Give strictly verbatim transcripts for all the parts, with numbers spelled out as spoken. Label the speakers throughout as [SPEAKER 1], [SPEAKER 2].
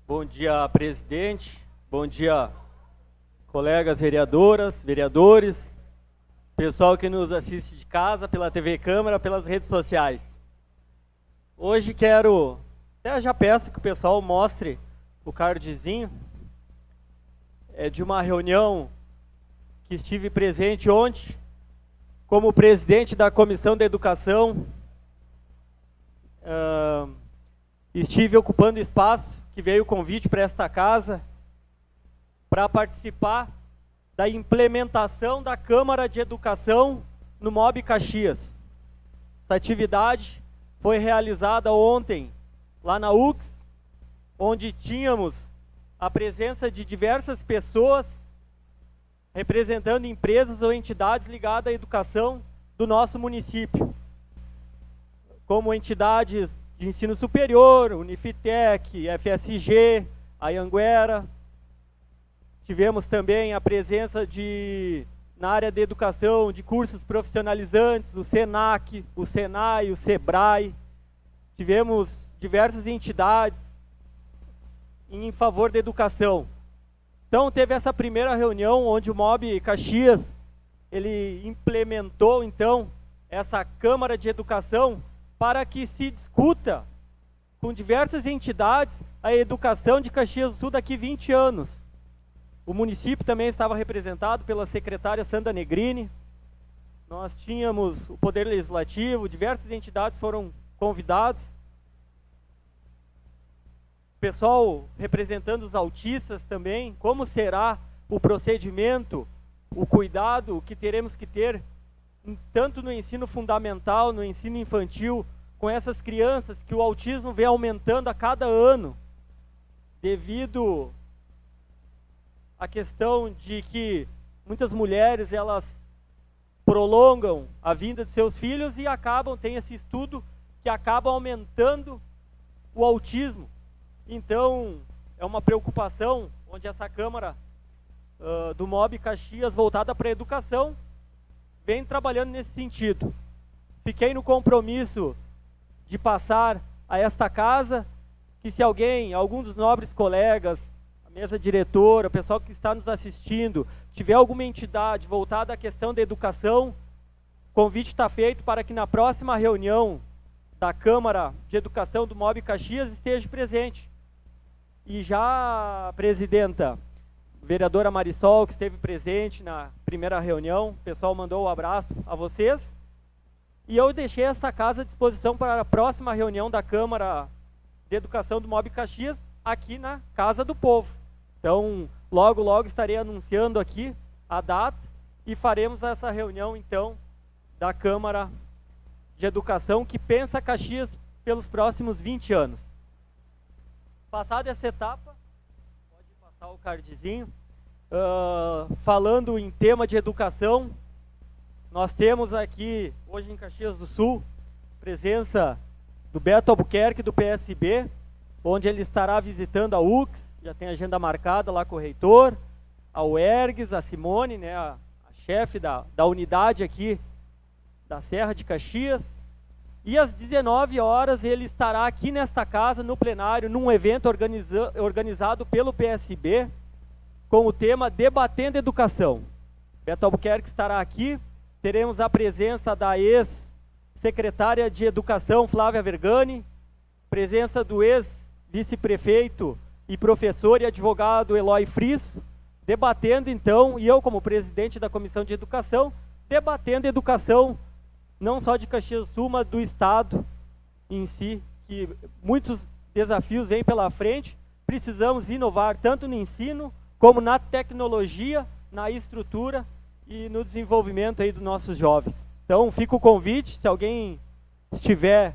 [SPEAKER 1] Bom dia, presidente. Bom dia, colegas vereadoras, vereadores, pessoal que nos assiste de casa, pela T V Câmara, pelas redes sociais. Hoje quero, até já peço que o pessoal mostre o cardzinho, é de uma reunião que estive presente ontem, como presidente da Comissão da Educação. Uh, estive ocupando espaço, que veio o convite para esta casa, para participar da implementação da Câmara de Educação no MOB Caxias. Essa atividade foi realizada ontem lá na U C S, onde tínhamos a presença de diversas pessoas representando empresas ou entidades ligadas à educação do nosso município, como entidades de ensino superior, Unifitec, F S G, a Anhanguera. Tivemos também a presença de, na área de educação, de cursos profissionalizantes, o SENAC, o SENAI, o SEBRAE. Tivemos diversas entidades em favor da educação. Então teve essa primeira reunião onde o MOB Caxias, ele implementou então essa Câmara de Educação para que se discuta com diversas entidades a educação de Caxias do Sul daqui a vinte anos. O município também estava representado pela secretária Sandra Negrini. Nós tínhamos o Poder Legislativo, diversas entidades foram convidados. Pessoal representando os autistas também, como será o procedimento, o cuidado que teremos que ter, tanto no ensino fundamental, no ensino infantil, com essas crianças que o autismo vem aumentando a cada ano, devido à questão de que muitas mulheres, elas prolongam a vinda de seus filhos e acabam, tem esse estudo, que acaba aumentando o autismo. Então, é uma preocupação, onde essa Câmara uh, do MOB Caxias, voltada para a educação, vem trabalhando nesse sentido. Fiquei no compromisso de passar a esta casa, que se alguém, algum dos nobres colegas, a mesa diretora, o pessoal que está nos assistindo, tiver alguma entidade voltada à questão da educação, o convite está feito para que na próxima reunião da Câmara de Educação do MOB Caxias esteja presente. E já a presidenta, vereadora Marisol, que esteve presente na primeira reunião, o pessoal mandou um abraço a vocês. E eu deixei essa casa à disposição para a próxima reunião da Câmara de Educação do MOB Caxias, aqui na Casa do Povo. Então, logo, logo estarei anunciando aqui a data e faremos essa reunião, então, da Câmara de Educação, que pensa Caxias pelos próximos vinte anos. Passada essa etapa, pode passar o cardzinho, uh, falando em tema de educação, nós temos aqui, hoje em Caxias do Sul, presença do Beto Albuquerque, do P S B, onde ele estará visitando a U C S, já tem agenda marcada lá com o reitor, a UERGS, a Simone, né, a, a chefe da, da unidade aqui da Serra de Caxias. E às dezenove horas ele estará aqui nesta casa, no plenário, num evento organiza, organizado pelo P S B, com o tema Debatendo Educação. Beto Albuquerque estará aqui, teremos a presença da ex-secretária de Educação, Flávia Vergani, presença do ex-vice-prefeito e professor e advogado Eloy Fris, debatendo então, e eu como presidente da Comissão de Educação, debatendo educação, não só de Caxias do Sul, mas do Estado em si, que muitos desafios vêm pela frente, precisamos inovar tanto no ensino, como na tecnologia, na estrutura e no desenvolvimento aí dos nossos jovens. Então, fica o convite, se alguém estiver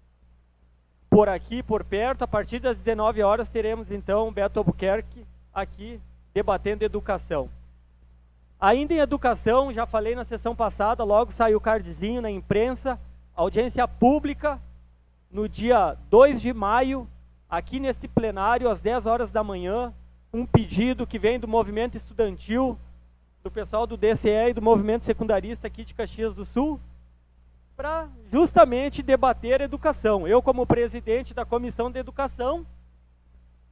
[SPEAKER 1] por aqui, por perto, a partir das dezenove horas teremos então Beto Albuquerque aqui debatendo educação. Ainda em educação, já falei na sessão passada, logo saiu o cardzinho na imprensa, audiência pública, no dia dois de maio, aqui nesse plenário, às dez horas da manhã, um pedido que vem do movimento estudantil, do pessoal do D C E e do movimento secundarista aqui de Caxias do Sul, para justamente debater educação. Eu, como presidente da Comissão de Educação,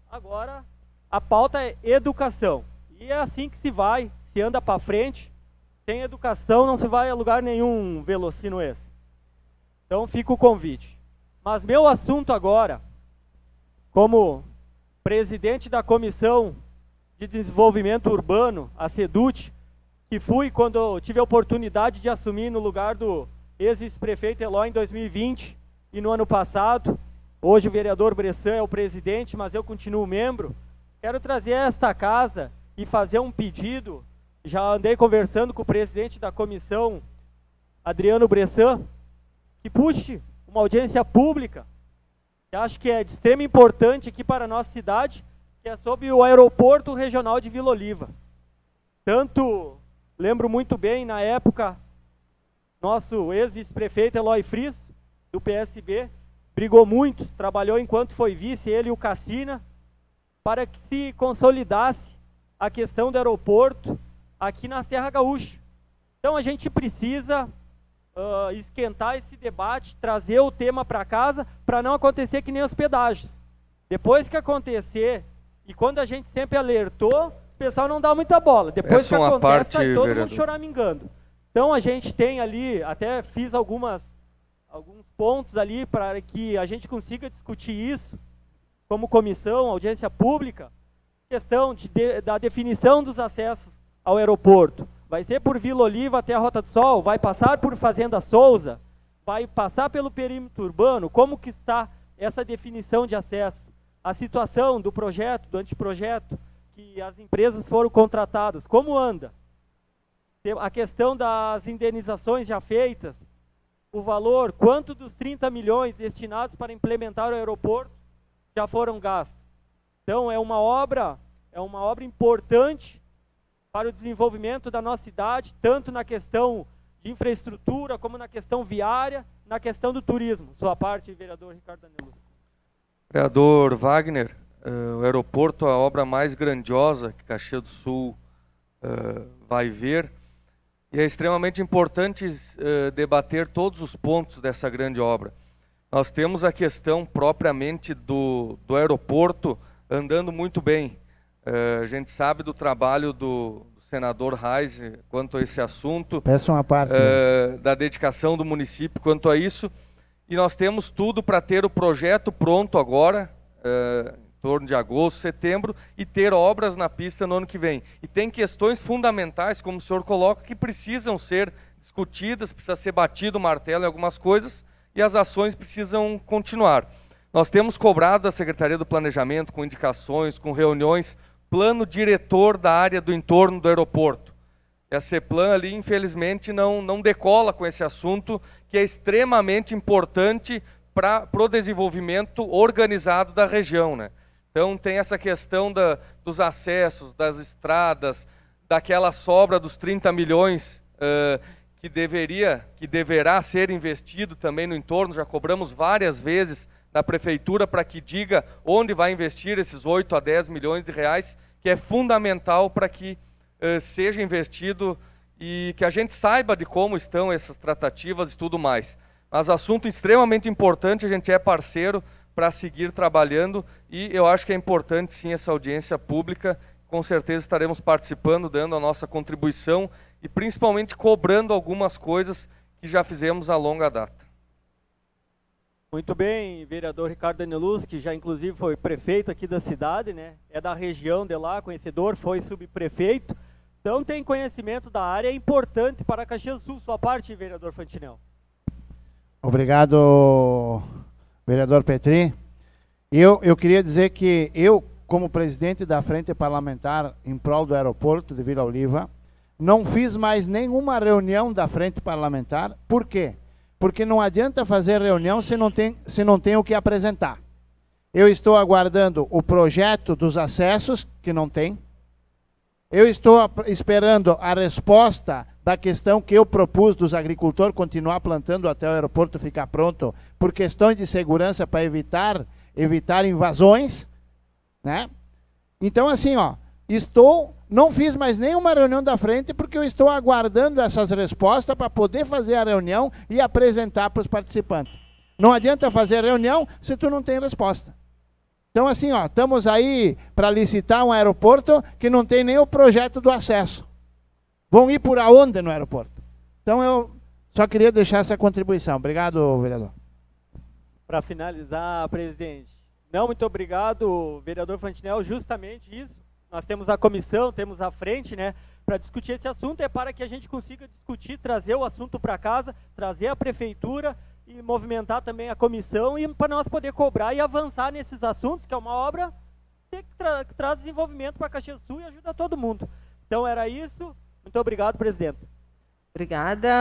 [SPEAKER 1] Agora, a pauta é educação. E é assim que se vai, se anda para frente. Sem educação não se vai a lugar nenhum, Velocino esse. Então fica o convite. Mas meu assunto agora, como presidente da Comissão de Desenvolvimento Urbano, a SEDUT, que fui quando eu tive a oportunidade de assumir no lugar do ex-vice-prefeito Eloy em dois mil e vinte e no ano passado. Hoje o vereador Bressan é o presidente, mas eu continuo membro. Quero trazer a esta casa e fazer um pedido. Já andei conversando com o presidente da comissão, Adriano Bressan, que puxe uma audiência pública, que acho que é de extrema importância aqui para a nossa cidade, que é sobre o aeroporto regional de Vila Oliva. Tanto, lembro muito bem, na época, nosso ex-vice-prefeito Eloy Fris, do P S B, brigou muito, trabalhou enquanto foi vice, ele e o Cassina, para que se consolidasse a questão do aeroporto aqui na Serra Gaúcha. Então a gente precisa uh, esquentar esse debate, trazer o tema para casa, para não acontecer que nem os pedágios. Depois que acontecer, e quando a gente sempre alertou, o pessoal não dá muita bola. Depois
[SPEAKER 2] Essa
[SPEAKER 1] que
[SPEAKER 2] uma
[SPEAKER 1] acontece,
[SPEAKER 2] parte,
[SPEAKER 1] sai todo
[SPEAKER 2] vereador.
[SPEAKER 1] mundo choramingando. Então a gente tem ali, até fiz algumas, alguns pontos ali para que a gente consiga discutir isso, como comissão, audiência pública, questão de, de, da definição dos acessos ao aeroporto. Vai ser por Vila Oliva até a Rota do Sol, vai passar por Fazenda Souza, vai passar pelo perímetro urbano, como que está essa definição de acesso, a situação do projeto, do anteprojeto, que as empresas foram contratadas, como anda, a questão das indenizações já feitas, o valor, quanto dos trinta milhões destinados para implementar o aeroporto já foram gastos. Então é uma obra, é uma obra importante para o desenvolvimento da nossa cidade, tanto na questão de infraestrutura, como na questão viária, na questão do turismo. Sua parte, vereador Ricardo Danelus.
[SPEAKER 2] Vereador Wagner, uh, o aeroporto é a obra mais grandiosa que Caxias do Sul uh, vai ver, e é extremamente importante uh, debater todos os pontos dessa grande obra. Nós temos a questão propriamente do, do aeroporto andando muito bem. Uh, a gente sabe do trabalho do, do senador Reis quanto a esse assunto.
[SPEAKER 3] Peço uma parte.
[SPEAKER 2] Uh,
[SPEAKER 3] né?
[SPEAKER 2] Da dedicação do município quanto a isso. E nós temos tudo para ter o projeto pronto agora, uh, em torno de agosto, setembro, e ter obras na pista no ano que vem. E tem questões fundamentais, como o senhor coloca, que precisam ser discutidas, precisa ser batido o martelo em algumas coisas, e as ações precisam continuar. Nós temos cobrado da Secretaria do Planejamento, com indicações, com reuniões, plano diretor da área do entorno do aeroporto. E a CEPLAN ali, infelizmente, não, não decola com esse assunto, que é extremamente importante para o desenvolvimento organizado da região, né? Então tem essa questão da, dos acessos, das estradas, daquela sobra dos trinta milhões uh, que deveria, que deverá ser investido também no entorno. Já cobramos várias vezes da prefeitura para que diga onde vai investir esses oito a dez milhões de reais, que é fundamental para que uh, seja investido e que a gente saiba de como estão essas tratativas e tudo mais. Mas assunto extremamente importante, a gente é parceiro para seguir trabalhando, e eu acho que é importante sim essa audiência pública. Com certeza estaremos participando, dando a nossa contribuição e principalmente cobrando algumas coisas que já fizemos a longa data.
[SPEAKER 1] Muito bem, vereador Ricardo Danelus, que já inclusive foi prefeito aqui da cidade, né? É da região de lá, conhecedor, foi subprefeito, então tem conhecimento da área, é importante para Caxias do Sul. Sua parte, vereador Fantinel.
[SPEAKER 3] Obrigado, vereador Petri. Eu, eu queria dizer que eu, como presidente da Frente Parlamentar em prol do aeroporto de Vila Oliva, não fiz mais nenhuma reunião da Frente Parlamentar. Por quê? Porque não adianta fazer reunião se não tem, se não tem o que apresentar. Eu estou aguardando o projeto dos acessos, que não tem. Eu estou esperando a resposta da questão que eu propus dos agricultores continuar plantando até o aeroporto ficar pronto, por questões de segurança para evitar, evitar invasões, né? Então, assim, ó, estou, não fiz mais nenhuma reunião da frente porque eu estou aguardando essas respostas para poder fazer a reunião e apresentar para os participantes. Não adianta fazer reunião se tu não tem resposta. Então, assim, ó, estamos aí para licitar um aeroporto que não tem nem o projeto do acesso. Vão ir por aonde no aeroporto? Então, eu só queria deixar essa contribuição. Obrigado, vereador.
[SPEAKER 1] Para finalizar, presidente, não, muito obrigado, vereador Fantinel, justamente isso. Nós temos a comissão, temos a frente, né, para discutir esse assunto, é para que a gente consiga discutir, trazer o assunto para casa, trazer a prefeitura e movimentar também a comissão, e para nós poder cobrar e avançar nesses assuntos, que é uma obra que, tra que traz desenvolvimento para Caxias do Sul e ajuda todo mundo. Então era isso, muito obrigado, presidente.
[SPEAKER 4] Obrigada.